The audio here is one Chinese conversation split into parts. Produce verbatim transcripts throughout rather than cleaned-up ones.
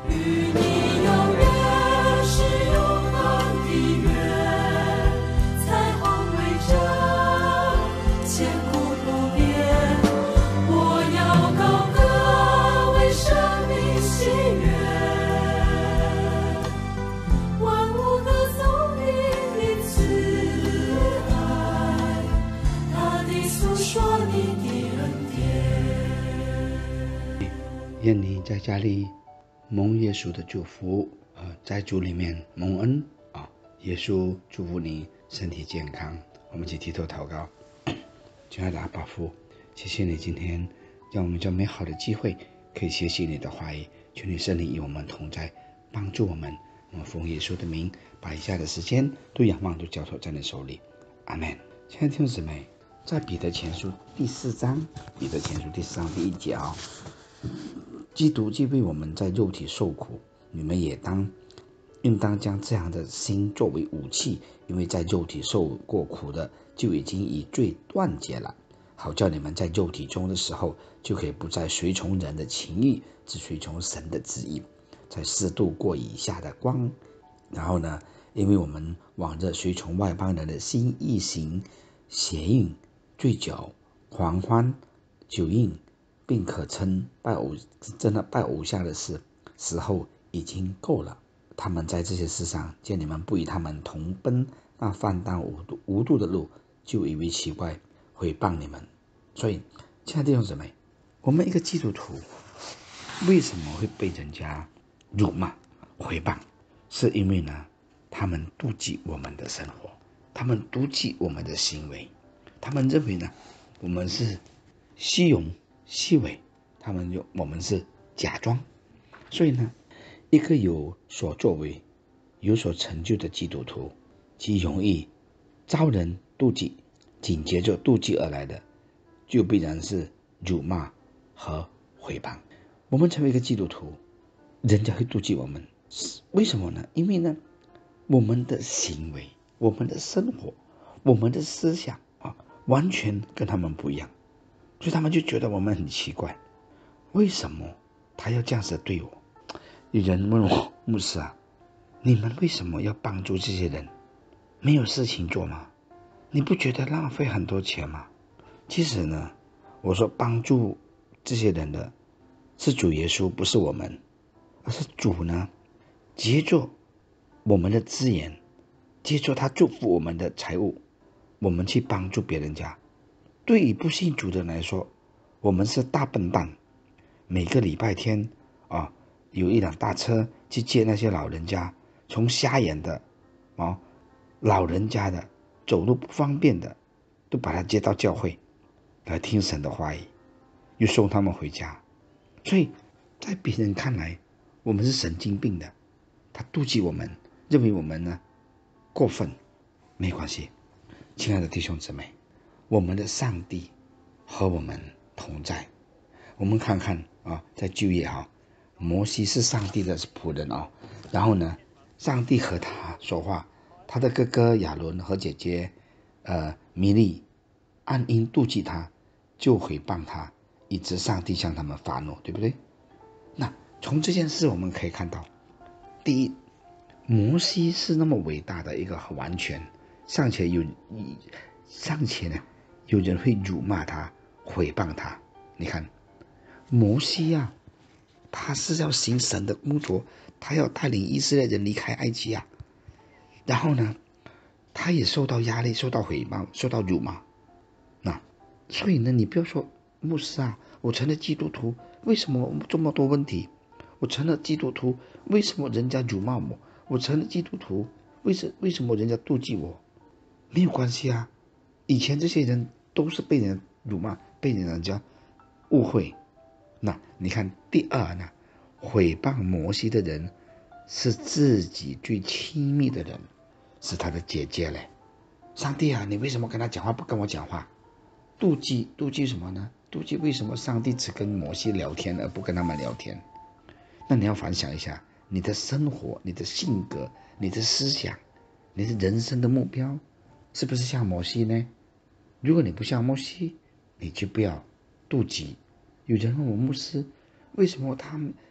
与你有约是永恒的约，彩虹围着，千古不变。我要高歌为生命喜悦，万物歌颂你的慈爱，大地诉说你的恩典。 愿你在家里蒙耶稣的祝福，呃，在主里面蒙恩啊！耶稣祝福你身体健康。我们一起低头祷告。亲爱的阿爸父，谢谢你今天让我们这美好的机会可以学习你的话语，求你圣灵与我们同在，帮助我们。我们奉耶稣的名，把以下的时间都仰望都交托在你手里。阿们。亲爱的弟兄姊妹，在彼得前书第四章，彼得前书第四章第一节啊、哦，基督既为我们在肉体受苦，你们也当应当将这样的心作为武器，因为在肉体受过苦的，就已经与罪断绝了，好叫你们在肉体中的时候，就可以不再随从人的情欲，只随从神的旨意，在适度过以下的光。然后呢，因为我们往着随从外邦人的心意行，邪淫、醉酒、狂欢、酒淫，并可称拜偶真的拜偶像的事，时候已经够了。他们在这些事上见你们不与他们同奔那放荡无度无度的路，就以为奇怪，毁谤你们。所以，亲爱的弟兄姊妹，我们一个基督徒为什么会被人家辱骂、毁谤？是因为呢，他们妒忌我们的生活，他们妒忌我们的行为，他们认为呢，我们是虚荣、虚伪，他们就我们是假装。所以呢，一个有所作为、有所成就的基督徒，极容易招人妒忌，紧接着妒忌而来的，就必然是辱骂和毁谤。我们成为一个基督徒，人家会妒忌我们，为什么呢？因为呢，我们的行为、我们的生活、我们的思想啊，完全跟他们不一样，所以他们就觉得我们很奇怪，为什么他要这样子对我？有人问我，牧师啊，你们为什么要帮助这些人？没有事情做吗？你不觉得浪费很多钱吗？其实呢，我说帮助这些人的是主耶稣，不是我们，而是主呢，借助我们的资源，借助他祝福我们的财物，我们去帮助别人家。对于不信主的人来说，我们是大笨蛋。每个礼拜天啊，有一辆大车去接那些老人家，从瞎眼的啊，老人家的走路不方便的，都把他接到教会来听神的话语，又送他们回家。所以在别人看来，我们是神经病的，他妒忌我们，认为我们呢过分。没关系，亲爱的弟兄姊妹，我们的上帝和我们同在。我们看看啊，在旧约啊，摩西是上帝的仆人啊，然后呢，上帝和他说话，他的哥哥亚伦和姐姐呃米利暗因妒忌他，就毁谤他，以致上帝向他们发怒，对不对？那从这件事我们可以看到，第一，摩西是那么伟大的一个完全，尚且有尚且呢有人会辱骂他、毁谤他。你看摩西啊，他是要行神的工作，他要带领以色列人离开埃及啊，然后呢，他也受到压力，受到毁谤，受到辱骂。那所以呢，你不要说牧师啊，我成了基督徒，为什么这么多问题？我成了基督徒，为什么人家辱骂我？我成了基督徒，为什为什么人家妒忌我？没有关系啊，以前这些人都是被人辱骂，被人家误会。那你看第二呢，毁谤摩西的人是自己最亲密的人，是他的姐姐嘞。上帝啊，你为什么跟他讲话不跟我讲话？妒忌妒忌什么呢？妒忌为什么上帝只跟摩西聊天而不跟他们聊天？那你要反想一下，你的生活、你的性格、你的思想、你的人生的目标，是不是像摩西呢？如果你不像摩西，你就不要妒忌。有人问我牧师，为什么他们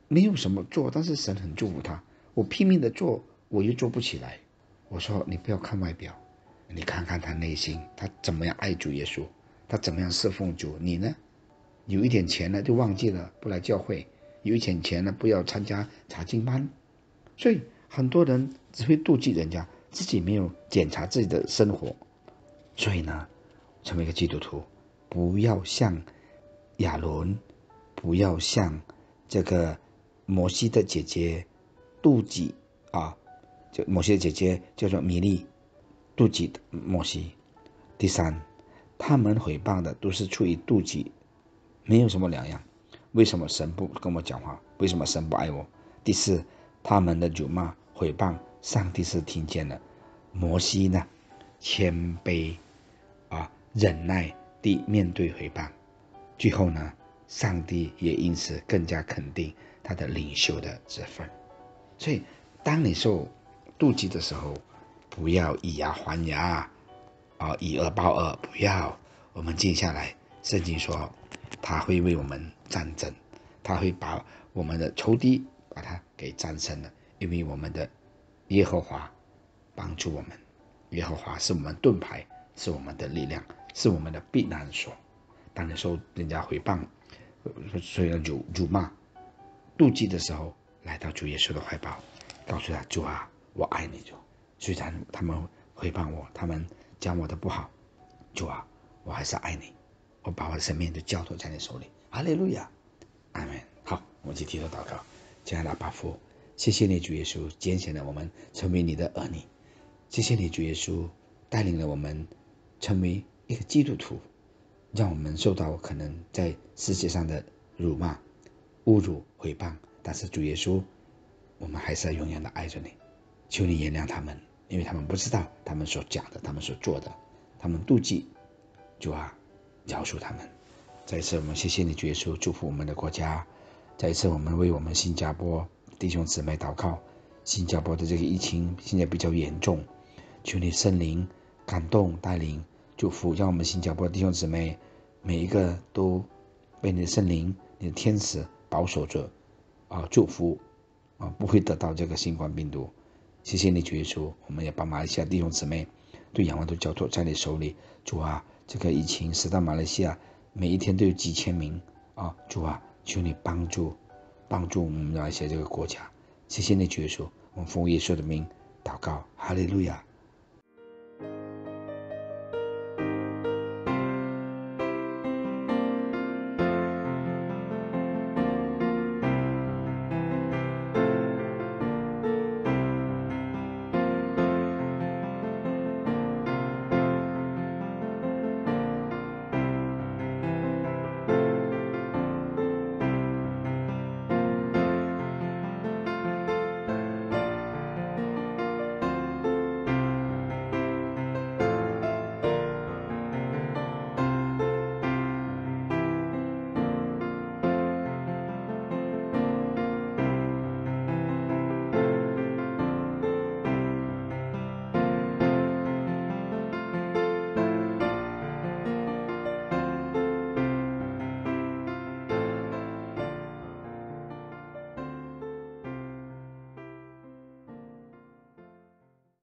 没有什么做，但是神很祝福他。我拼命的做，我又做不起来。我说你不要看外表，你看看他内心，他怎么样爱主耶稣，他怎么样侍奉主。你呢？有一点钱了就忘记了，不来教会；有一点钱了不要参加查经班。所以很多人只会妒忌人家，自己没有检查自己的生活。所以呢，成为一个基督徒，不要像亚伦，不要像这个摩西的姐姐妒忌啊，就摩西的姐姐叫做米利，妒忌摩西。第三，他们毁谤的都是出于妒忌，没有什么两样。为什么神不跟我讲话？为什么神不爱我？第四，他们的辱骂毁谤，上帝是听见了。摩西呢，谦卑啊，忍耐地面对毁谤。最后呢，上帝也因此更加肯定他的领袖的职分。所以当你受妒忌的时候，不要以牙还牙啊，以恶报恶，不要。我们静下来，圣经说他会为我们战争，他会把我们的仇敌把他给战胜了，因为我们的耶和华帮助我们。耶和华是我们盾牌，是我们的力量，是我们的避难所。当你受人家诽谤，所以辱辱骂、妒忌的时候，来到主耶稣的怀抱，告诉他：主啊，我爱你。主，虽然他们诽谤我，他们讲我的不好，主啊，我还是爱你。我把我的生命都交托在你手里。哈利路亚，阿们。好，我们去低头祷告。亲爱的阿爸父，谢谢你主耶稣拣选了我们成为你的儿女，谢谢你主耶稣带领了我们成为一个基督徒，让我们受到可能在世界上的辱骂、侮辱、诽谤，但是主耶稣，我们还是要永远的爱着你。求你原谅他们，因为他们不知道他们所讲的，他们所做的，他们妒忌。主啊，饶恕他们。再一次我们谢谢你主耶稣，祝福我们的国家。再一次我们为我们新加坡弟兄姊妹祷告，新加坡的这个疫情现在比较严重，求你圣灵感动带领祝福，让我们新加坡弟兄姊妹每一个都被你的圣灵、你的天使保守着啊，祝福啊，不会得到这个新冠病毒。谢谢你主耶稣，我们也把马来西亚弟兄姊妹对仰望都交托在你手里。主啊，这个疫情使到马来西亚每一天都有几千名啊，主啊，求你帮助帮助我们马来西亚这个国家。谢谢你主耶稣，我们奉耶稣的名祷告，哈利路亚。